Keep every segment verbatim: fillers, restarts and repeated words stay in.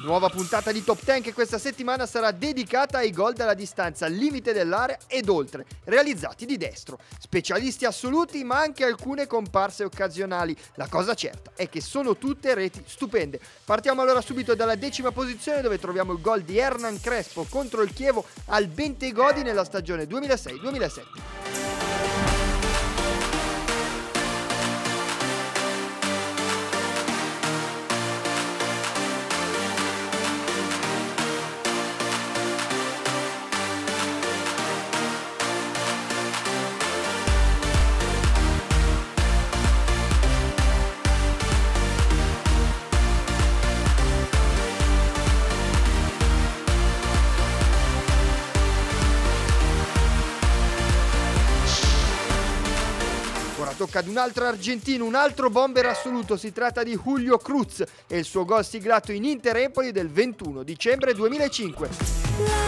Nuova puntata di Top dieci che questa settimana sarà dedicata ai gol dalla distanza al limite dell'area ed oltre, realizzati di destro. Specialisti assoluti ma anche alcune comparse occasionali. La cosa certa è che sono tutte reti stupende. Partiamo allora subito dalla decima posizione dove troviamo il gol di Hernan Crespo contro il Chievo al Bentegodi nella stagione duemilasei duemilasette. Tocca ad un altro argentino, un altro bomber assoluto, si tratta di Julio Cruz e il suo gol siglato in Inter-Empoli del ventuno dicembre duemilacinque.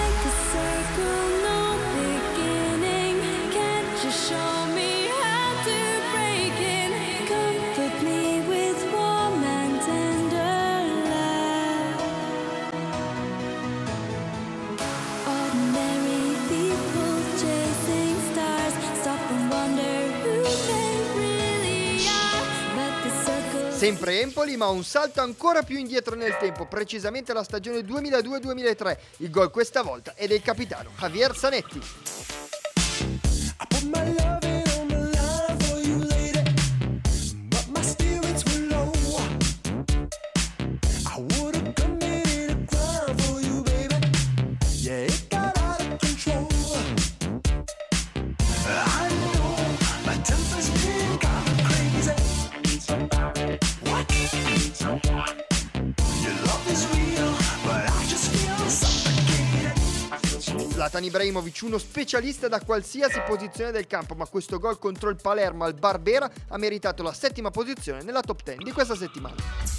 Sempre Empoli, ma un salto ancora più indietro nel tempo, precisamente la stagione duemiladue duemilatré. Il gol questa volta è del capitano Javier Zanetti. Zlatan Ibrahimovic, uno specialista da qualsiasi posizione del campo, ma questo gol contro il Palermo al Barbera ha meritato la settima posizione nella top dieci di questa settimana.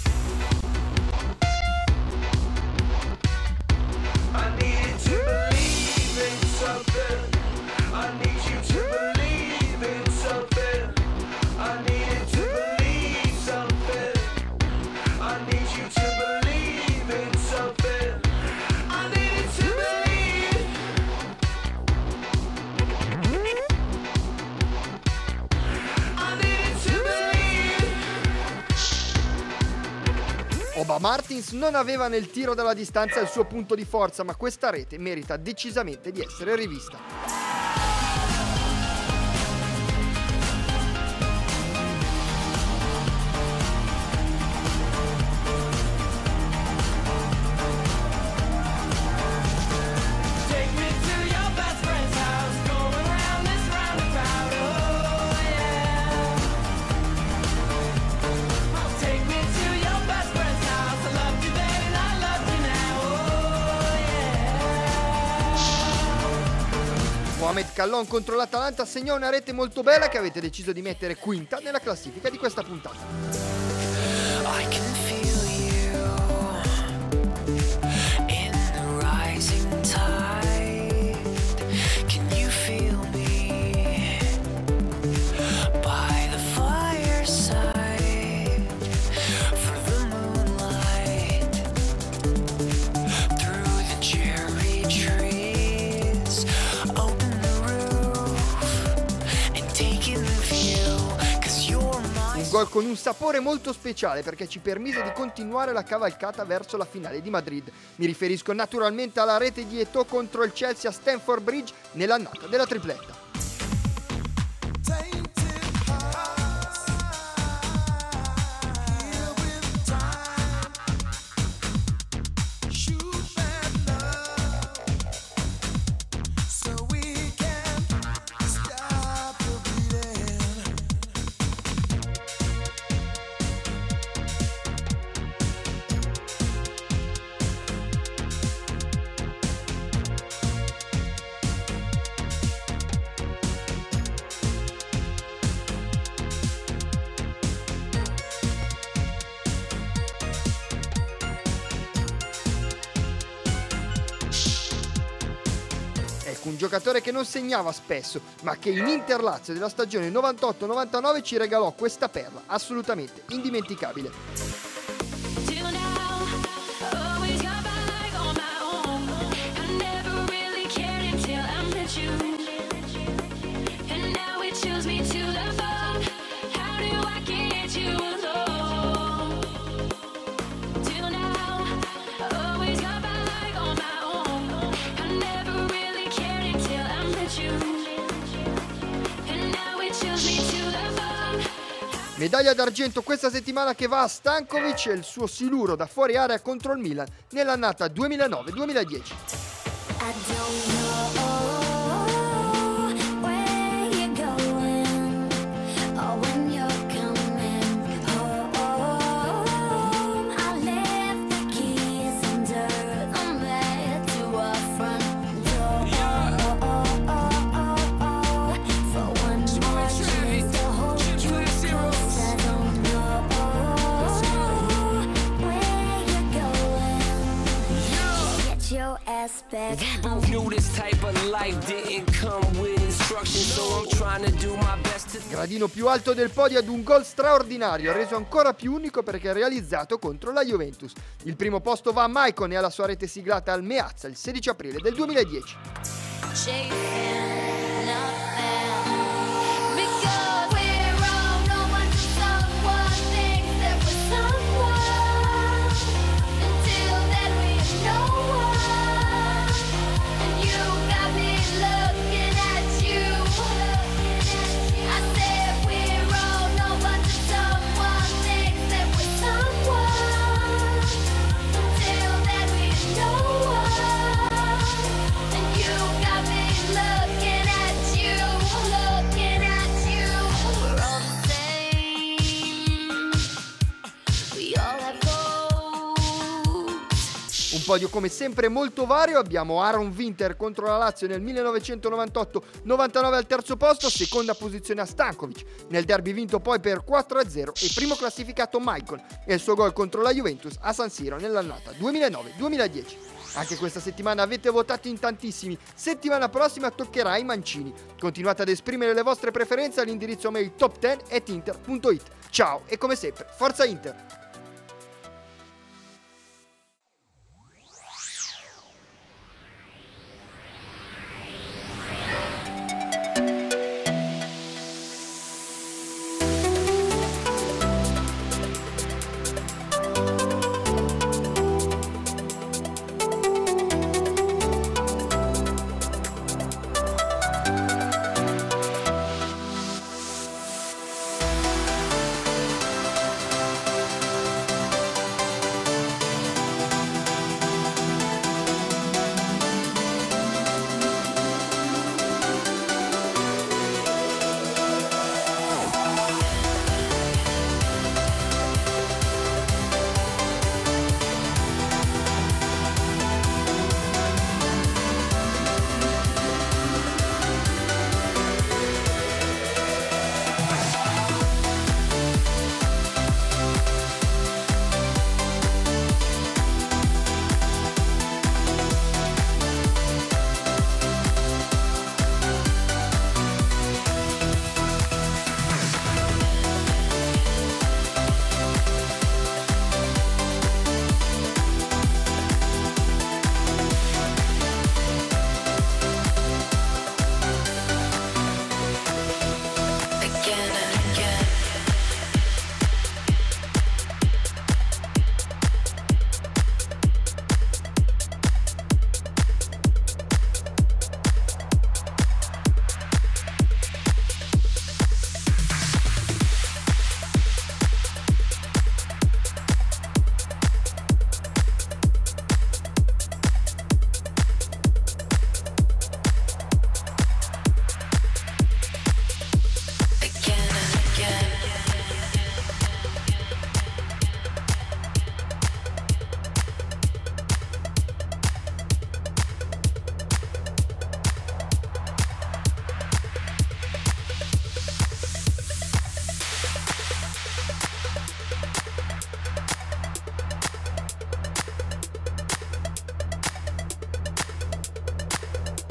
Oba Martins non aveva nel tiro dalla distanza il suo punto di forza, ma questa rete merita decisamente di essere rivista. Mohamed Kallon contro l'Atalanta segnò una rete molto bella che avete deciso di mettere quinta nella classifica di questa puntata. Gol con un sapore molto speciale perché ci permise di continuare la cavalcata verso la finale di Madrid. Mi riferisco naturalmente alla rete di Eto'o contro il Chelsea a Stamford Bridge nell'annata della tripletta. Un giocatore che non segnava spesso, ma che in Inter Lazio della stagione novantotto novantanove ci regalò questa perla assolutamente indimenticabile. Medaglia d'argento questa settimana che va a Stankovic e il suo siluro da fuori area contro il Milan nell'annata duemilanove duemiladieci. We both knew this type of life didn't come with instructions, so I'm trying to do my best to... Gradino più alto del podio ad un gol straordinario, reso ancora più unico perché realizzato contro la Juventus. Il primo posto va a Maicon e alla sua rete siglata al Meazza il sedici aprile del duemiladieci. Un podio come sempre molto vario, abbiamo Aaron Winter contro la Lazio nel millenovecentonovantotto, novantanove al terzo posto, seconda posizione a Stankovic, nel derby vinto poi per quattro a zero e primo classificato Maicon e il suo gol contro la Juventus a San Siro nell'annata duemilanove duemiladieci. Anche questa settimana avete votato in tantissimi, settimana prossima toccherà ai mancini. Continuate ad esprimere le vostre preferenze all'indirizzo mail top dieci at inter punto it. Ciao e come sempre, forza Inter!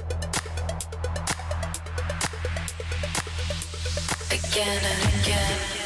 Again and again.